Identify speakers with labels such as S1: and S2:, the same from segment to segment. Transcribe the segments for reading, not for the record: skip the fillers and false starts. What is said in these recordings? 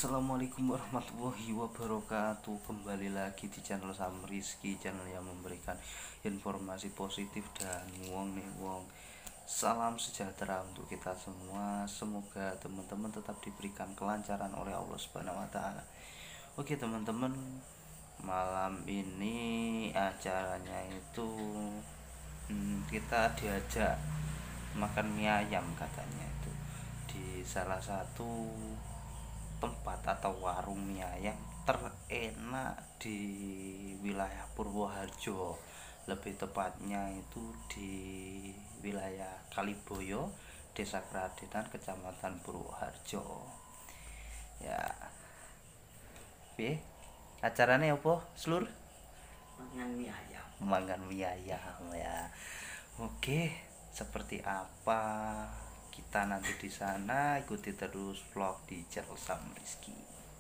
S1: Assalamualaikum warahmatullahi wabarakatuh. Kembali lagi di channel Sam Rizky, channel yang memberikan informasi positif dan wong nih wong. Salam sejahtera untuk kita semua. Semoga teman-teman tetap diberikan kelancaran oleh Allah Subhanahu wa taala. Oke teman-teman, malam ini acaranya itu kita diajak makan mie ayam katanya itu di salah satu tempat atau warung mie ayam terenak di wilayah Purwoharjo, lebih tepatnya itu di wilayah Kaliboyo, Desa Kradenan, Kecamatan Purwoharjo. Ya, acaranya apa, Slur?
S2: Mangan mie ayam.
S1: Mangan mie ayam ya. Oke, seperti apa kita nanti di sana, ikuti terus vlog di channel Sam Rizky.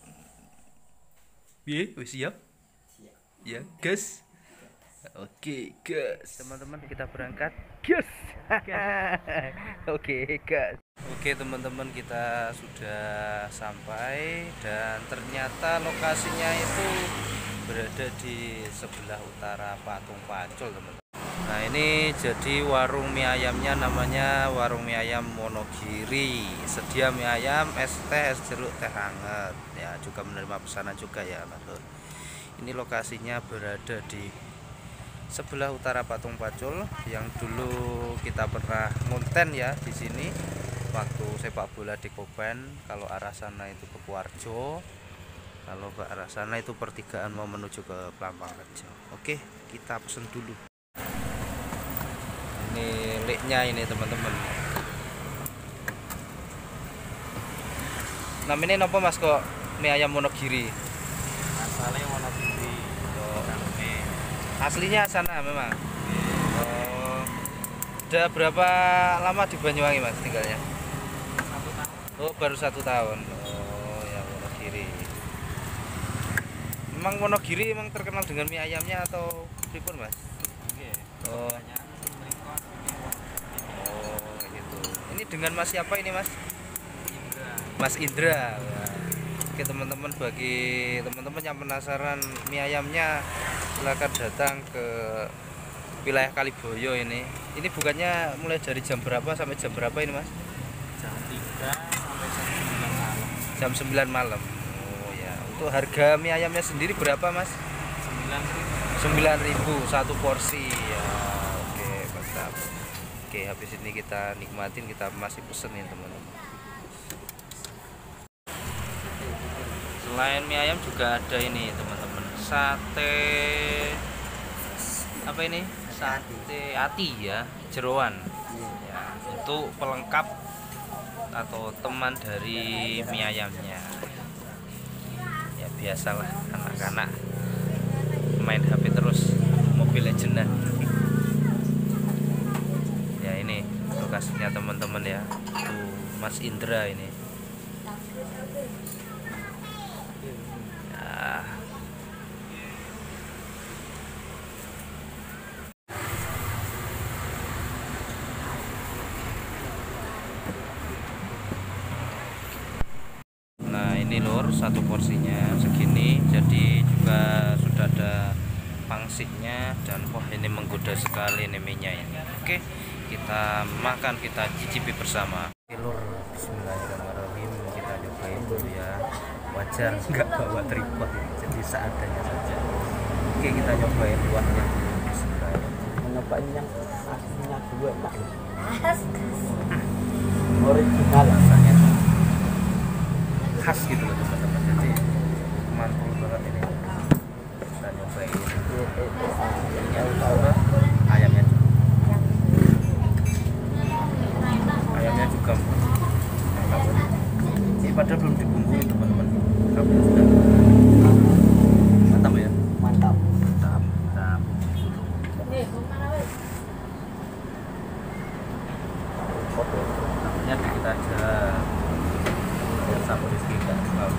S1: Siap?
S2: Siap.
S1: Ya, guys. Oke, guys. Teman-teman, kita berangkat. Guys. Oke, guys. Oke, teman-teman, kita sudah sampai dan ternyata lokasinya itu berada di sebelah utara Patung Pacul, teman-teman. Nah, ini jadi warung mie ayamnya, namanya warung mie ayam Wonogiri. Sedia mie ayam, es teh, es jeruk, teh hangat. Ya, juga menerima pesanan juga ya, Mas. Ini lokasinya berada di sebelah utara Patung Pacul yang dulu kita pernah ngonten ya di sini waktu sepak bola di Koben. Kalau arah sana itu ke Kuarjo, kalau ke arah sana itu pertigaan mau menuju ke Plamangrejo. Oke, kita pesen dulu. Ini leknya ini teman-teman. Namanya apa Mas kok mie ayam Wonogiri?
S2: Asalnya Wonogiri.
S1: Oh. Aslinya sana memang. Oh. Udah berapa lama di Banyuwangi Mas tinggalnya?
S2: 1 tahun.
S1: Oh, baru 1 tahun. Oh ya, Wonogiri. Memang Wonogiri emang terkenal dengan mie ayamnya atau pripun Mas? Oh. Gitu. Ini dengan Mas siapa ini Mas?
S2: Indra.
S1: Mas Indra. Wah. Oke teman-teman, bagi teman-teman yang penasaran mie ayamnya, silakan datang ke wilayah Kaliboyo ini. Ini bukannya mulai dari jam berapa sampai jam berapa ini Mas?
S2: Jam 3 sampai jam 9 malam.
S1: Jam 9 malam. Oh ya. Untuk harga mie ayamnya sendiri berapa Mas? 9.000 satu porsi ya. Oke, mantap. Oke, habis ini kita nikmatin, kita masih pesenin teman-teman. Selain mie ayam juga ada ini teman-teman, sate apa ini? Sate ati ya, jeroan. Ya, untuk pelengkap atau teman dari mie ayamnya. Ya biasalah anak-anak main HP terus, Mobile Legends. Ya ini lokasinya teman-teman ya. Tuh Mas Indra ini. Ya. Nah ini lur, satu porsinya segini, jadi juga sudah ada pangsitnya dan wah ini menggoda sekali nih mie-nya ini. Oke, kita makan, kita cicipi bersama. Oke lur, bismillahirrahmanirrahim, kita cobain dulu ya. Wajar nggak bawa tripod ini, jadi seadanya saja. Oke, kita cobain kuahnya. Bismillahirrahmanirrahim.
S2: Nyobain yang aslinya dulu enak. Original
S1: Rasanya khas gitu loh teman-teman, jadi mantul banget ini. Kita nyobain ayamnya, ayamnya juga mantap. Ini padahal belum dibumbuin teman-teman, tapi sudah mantap ya.
S2: Mantap.
S1: Mantap. Namanya dikit aja. Sama Rizky kan kalau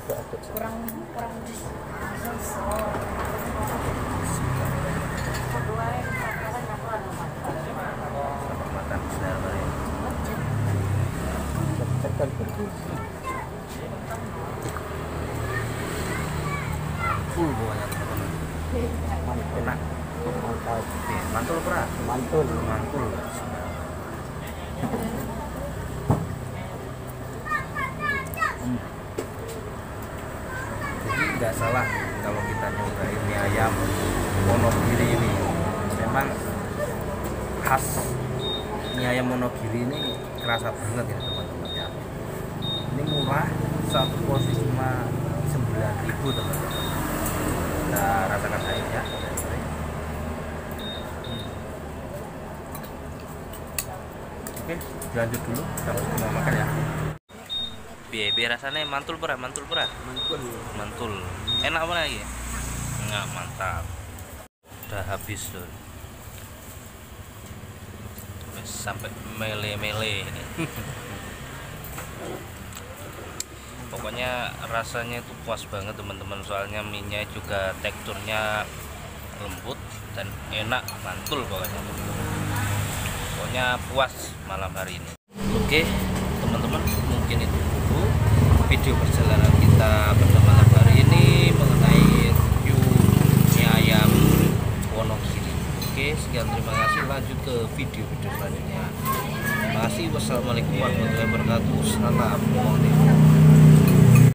S2: aduk-aduk.
S3: kurang
S1: Makan sedap ya.
S2: Cekan bergizi.
S1: Full pokoknya teman-teman. Enak.
S2: Mantap.
S1: Nih, mantul pra.
S2: Mantul.
S1: Mantul. Jadi nggak salah kalau kita nyobain mie ayam Wonogiri ini. Memang khas mie ayam Wonogiri ini kerasa banget ya teman-teman ya. Ini murah, satu porsi cuma 9.000 teman-teman. Kita rasakan aja ya. Oke, lanjut dulu. Kita mau makan ya. Biar rasanya mantul pura.
S2: Mantul.
S1: Mantul. Enak apa lagi? Enggak, mantap. Udah habis tuh. Sampai mele-mele ini. Pokoknya rasanya itu puas banget teman-teman, soalnya minyak juga teksturnya lembut dan enak, mantul pokoknya puas malam hari ini. Oke teman-teman, mungkin itu dulu video perjalanan kita pada malam hari ini mengenai review mie ayam Wonogiri. Oke, sekian, terima kasih, lanjut ke video-video selanjutnya. Terima kasih, wassalamualaikum warahmatullahi wabarakatuh. Salam.